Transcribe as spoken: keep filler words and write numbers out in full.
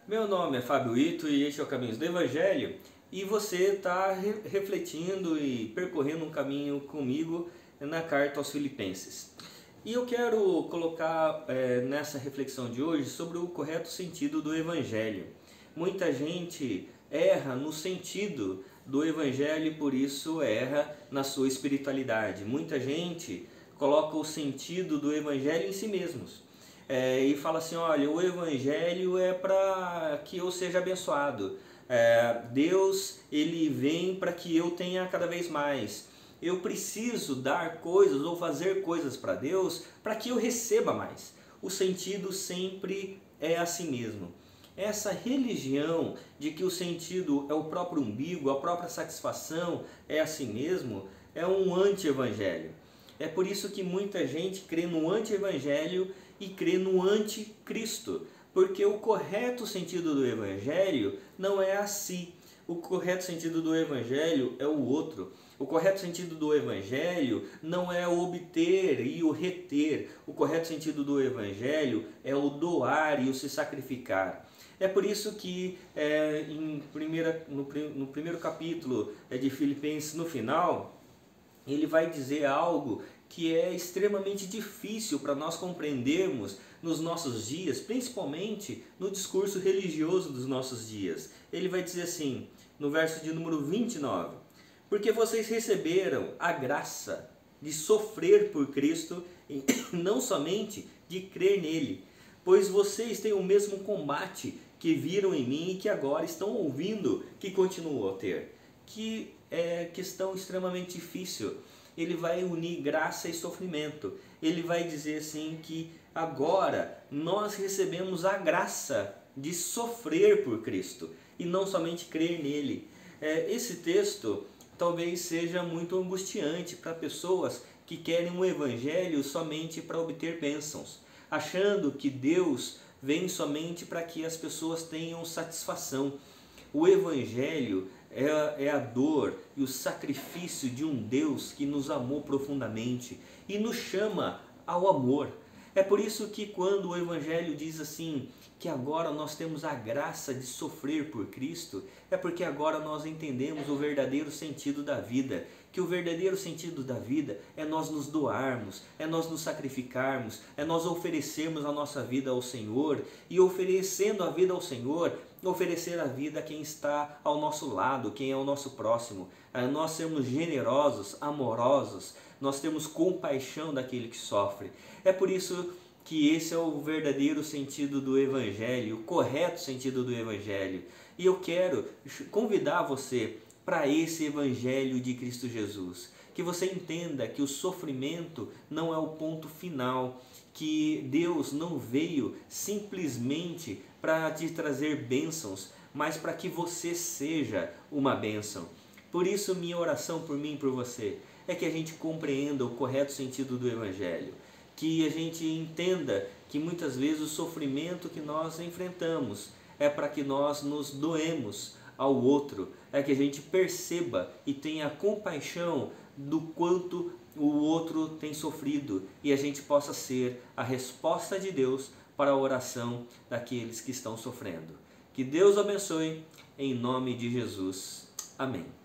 Meu nome é Fábio Ito e este é o Caminhos do Evangelho, e você está re refletindo e percorrendo um caminho comigo na carta aos Filipenses. E eu quero colocar é, nessa reflexão de hoje sobre o correto sentido do Evangelho. Muita gente erra no sentido do Evangelho e por isso erra na sua espiritualidade. Muita gente coloca o sentido do Evangelho em si mesmos. É, e fala assim, olha, o Evangelho é para que eu seja abençoado. É, Deus, ele vem para que eu tenha cada vez mais. Eu preciso dar coisas ou fazer coisas para Deus para que eu receba mais. O sentido sempre é assim mesmo. Essa religião de que o sentido é o próprio umbigo, a própria satisfação é assim mesmo, é um anti-evangelho. É por isso que muita gente crê no anti-evangelho e crê no anticristo, porque o correto sentido do evangelho não é assim. O correto sentido do evangelho é o outro. O correto sentido do evangelho não é o obter e o reter. O correto sentido do evangelho é o doar e o se sacrificar. É por isso que é, em primeira, no, no primeiro capítulo de Filipenses, no final, ele vai dizer algo que é extremamente difícil para nós compreendermos nos nossos dias, principalmente no discurso religioso dos nossos dias. Ele vai dizer assim, no verso de número vinte e nove, porque vocês receberam a graça de sofrer por Cristo e não somente de crer nele, pois vocês têm o mesmo combate que viram em mim e que agora estão ouvindo que continuam a ter. Que é questão extremamente difícil. Ele vai unir graça e sofrimento. Ele vai dizer assim que agora nós recebemos a graça de sofrer por Cristo e não somente crer nele. É, esse texto talvez seja muito angustiante para pessoas que querem um evangelho somente para obter bênçãos, achando que Deus vem somente para que as pessoas tenham satisfação. O evangelho é a dor e o sacrifício de um Deus que nos amou profundamente e nos chama ao amor. É por isso que quando o Evangelho diz assim, que agora nós temos a graça de sofrer por Cristo, é porque agora nós entendemos o verdadeiro sentido da vida. Que o verdadeiro sentido da vida é nós nos doarmos, é nós nos sacrificarmos, é nós oferecermos a nossa vida ao Senhor e oferecendo a vida ao Senhor, oferecer a vida a quem está ao nosso lado, quem é o nosso próximo. Nós sermos generosos, amorosos, nós temos compaixão daquele que sofre. É por isso que esse é o verdadeiro sentido do Evangelho, o correto sentido do Evangelho. E eu quero convidar você para esse Evangelho de Cristo Jesus. Que você entenda que o sofrimento não é o ponto final, que Deus não veio simplesmente para te trazer bênçãos, mas para que você seja uma bênção. Por isso minha oração por mim e por você é que a gente compreenda o correto sentido do Evangelho, que a gente entenda que muitas vezes o sofrimento que nós enfrentamos é para que nós nos doemos ao outro, é que a gente perceba e tenha compaixão do quanto o outro tem sofrido e a gente possa ser a resposta de Deus para a oração daqueles que estão sofrendo. Que Deus abençoe, em nome de Jesus. Amém.